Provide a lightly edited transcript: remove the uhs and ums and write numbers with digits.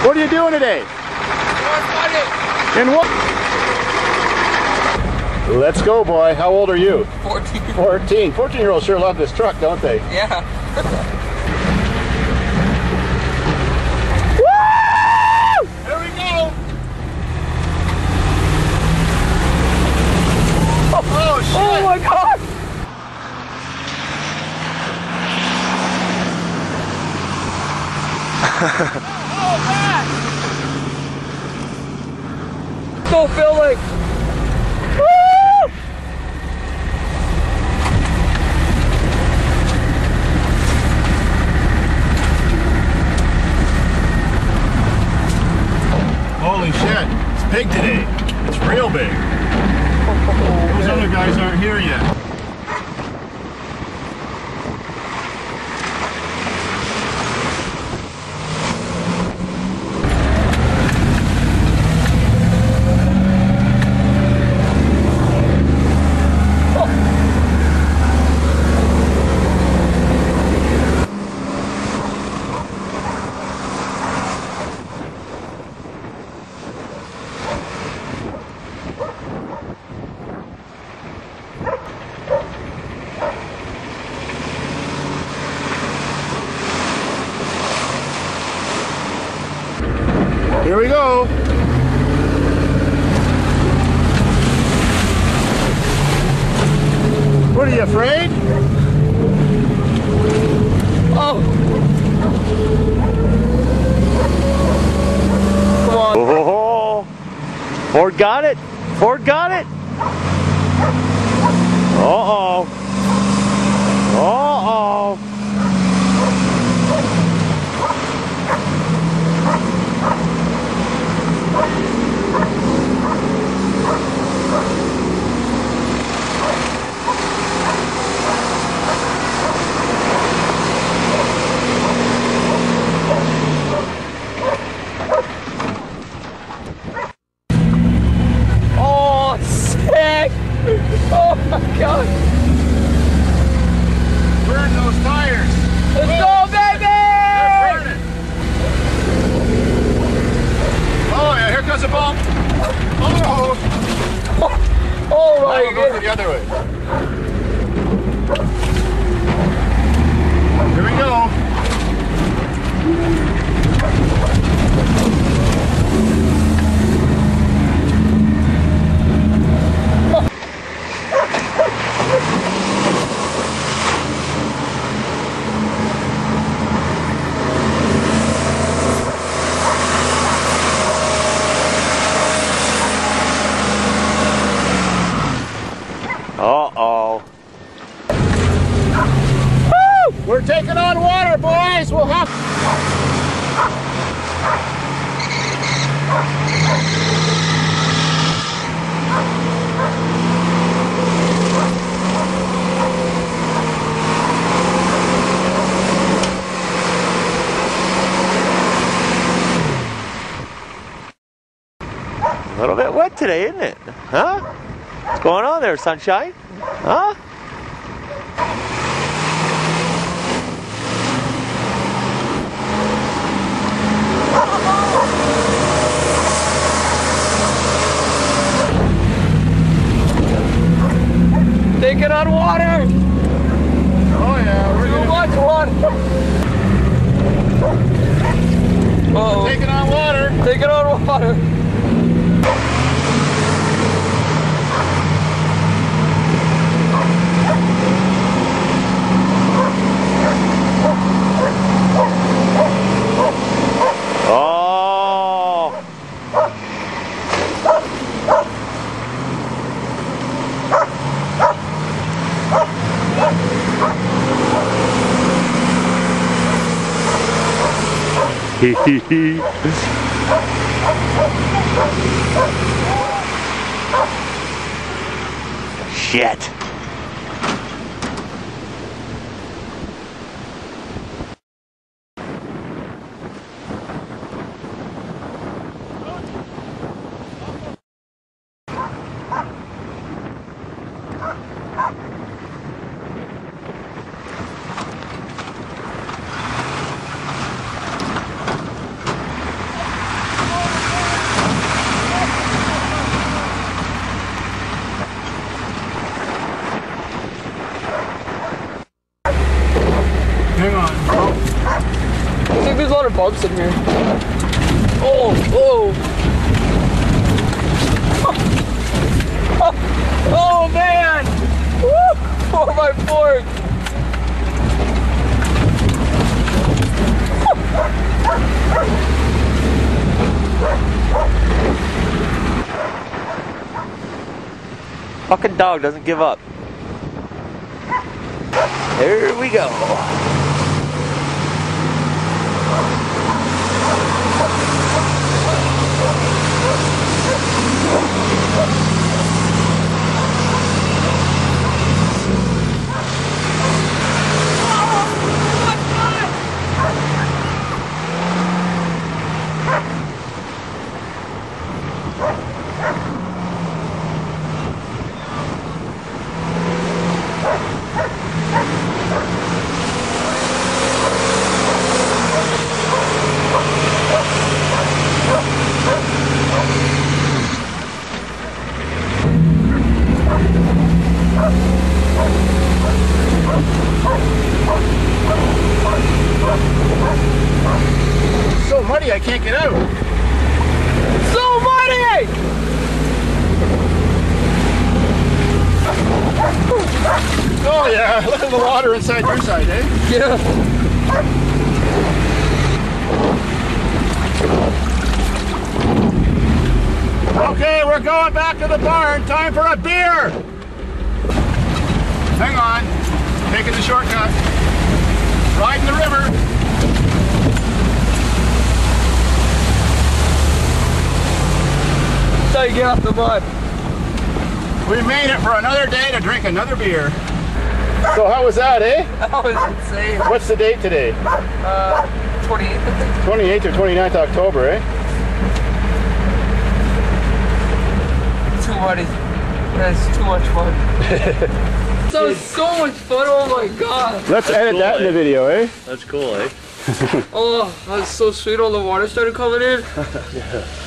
What are you doing today? In what? Let's go, boy. How old are you? 14. 14. 14-year-olds sure love this truck, don't they? Yeah. Woo! Here we go. Oh, shit. Oh my God. Oh man. Still feel like. Woo! Holy shit. It's big today. It's real big. Those other guys aren't here yet. Here we go. What are you afraid? Oh. Come on. Oh, Ford got it. Ford got it. Uh-oh. Uh-oh. Oh, sick. Oh my God. Burn those tires. Let's go, baby. They're burning. Oh yeah, here comes a bump. Oh. Oh my We'll go God. the other way. Here we go. Uh-oh. Woo! We're taking on water, boys. We'll have. A little bit wet today, isn't it? Huh? What's going on there, sunshine? Huh? Taking on water. Oh yeah, we're Too much water. Uh-oh. taking on water. Taking on water. Oh. Hee hee hee. Shit. I think there's a lot of bugs in here. Oh, oh. Oh man! Woo! Oh my fork! Fucking dog doesn't give up. Here we go. It's so muddy I can't get out. So muddy! Oh yeah, look at the water inside your side, eh? Yeah. Okay, we're going back to the barn. Time for a beer. Hang on. Taking the shortcut. Riding the river. That's how you get off the mud. We made it for another day to drink another beer. So how was that, eh? That was insane. What's the date today? 28th, I think. 28th or 29th October, eh? Too muddy. That's too much fun. That was so much fun, oh my god. Let's edit cool, that in the video, eh? That's cool, eh? Oh, that was so sweet. All the water started coming in.